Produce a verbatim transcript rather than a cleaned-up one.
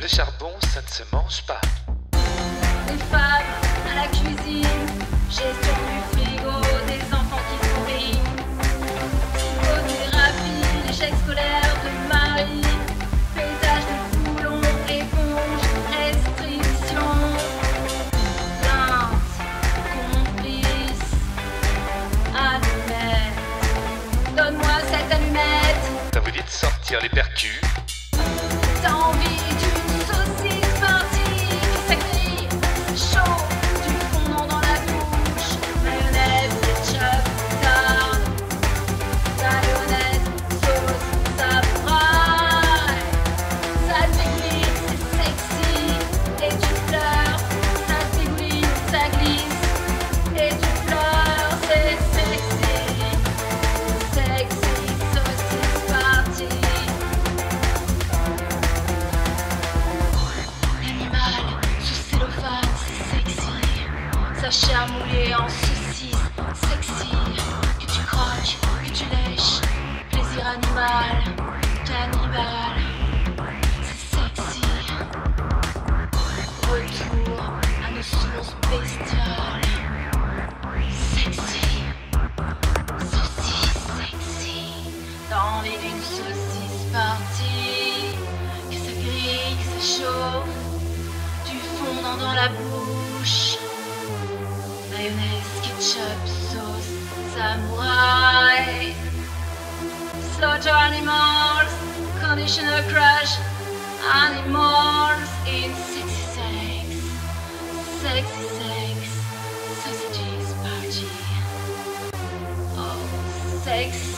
Le charbon, ça ne se mange pas. Les femmes à la cuisine, gestion du frigo, des enfants qui pourrissent, psychothérapie, l'échec scolaire de Marie, paysage de boulon, éponge, restriction, plainte, complice, allumette. Donne-moi cette allumette. Ça vous dit de sortir les percus? T'as envie d'une saucisse partie qui s'écrit chaud, du fondant dans la bouche, mayonnaise, ketchup, moutarde, mayonnaise, sauce, ça braille, ça dégouline, c'est sexy, et tu pleures, ça dégouline, ça glisse, et tu pleures, c'est sexy, sexy, saucisse partie. Sa chair moulée en saucisse, sexy, que tu croques, que tu lèches, plaisir animal, cannibale, c'est sexy. Retour à nos sources bestiales, sexy, saucisse, sexy. T'as envie d'une saucisse partie, que ça grille, que ça chauffe, du fondant dans la bouche. Mayonnaise, ketchup, sauce, samouraï. Slaughter animals, conditioner crush, animals in sexy sex, sexy sex, sausages party. Oh, sex.